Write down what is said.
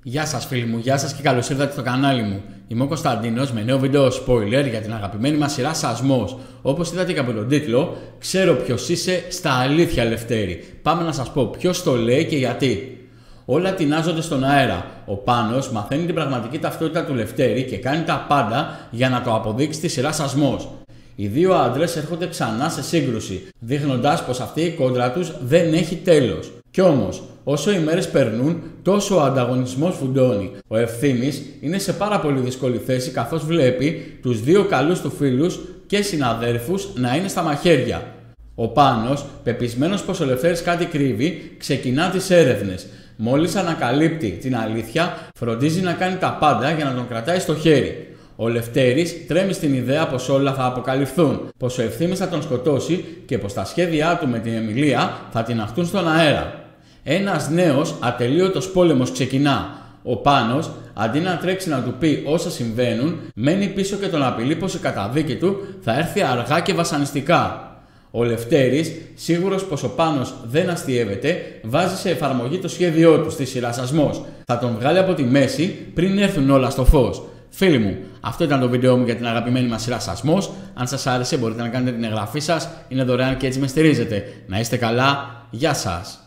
Γεια σας φίλοι μου, γεια σας και καλώς ήρθατε στο κανάλι μου. Είμαι ο Κωνσταντίνος με νέο βίντεο spoiler για την αγαπημένη μας σειρά Σασμός. Όπως είδατε και από τον τίτλο, ξέρω ποιος είσαι στα αλήθεια Λευτέρη. Πάμε να σας πω ποιος το λέει και γιατί. Όλα τεινάζονται στον αέρα. Ο Πάνος μαθαίνει την πραγματική ταυτότητα του Λευτέρη και κάνει τα πάντα για να το αποδείξει στη σειρά Σασμός. Οι δύο άντρες έρχονται ξανά σε σύγκρουση, δείχνοντας πως αυτή η κόντρα τους δεν έχει τέλος. Κι όμως, όσο οι μέρες περνούν, τόσο ο ανταγωνισμός φουντώνει. Ο Ευθύμης είναι σε πάρα πολύ δύσκολη θέση καθώς βλέπει τους δύο καλούς του φίλους και συναδέρφους να είναι στα μαχαίρια. Ο Πάνος, πεπισμένος πως ο Λευτέρης κάτι κρύβει, ξεκινά τις έρευνες. Μόλις ανακαλύπτει την αλήθεια, φροντίζει να κάνει τα πάντα για να τον κρατάει στο χέρι. Ο Λευτέρης τρέμει στην ιδέα πως όλα θα αποκαλυφθούν, πως ο Ευθύμης θα τον σκοτώσει και πως τα σχέδιά του με την Εμιλία θα τιναχτούν στον αέρα. Ένας νέος ατελείωτος πόλεμος ξεκινά. Ο Πάνος, αντί να τρέξει να του πει όσα συμβαίνουν, μένει πίσω και τον απειλεί πως η καταδίκη του θα έρθει αργά και βασανιστικά. Ο Λευτέρης, σίγουρος πως ο Πάνος δεν αστιεύεται, βάζει σε εφαρμογή το σχέδιό του στη σειρά Σασμός. Θα τον βγάλει από τη μέση πριν έρθουν όλα στο φως. Φίλοι μου, αυτό ήταν το βίντεο μου για την αγαπημένη μας σειρά Σασμός. Αν σας άρεσε μπορείτε να κάνετε την εγγραφή σας, είναι δωρεάν και έτσι με στηρίζετε. Να είστε καλά, γεια σας!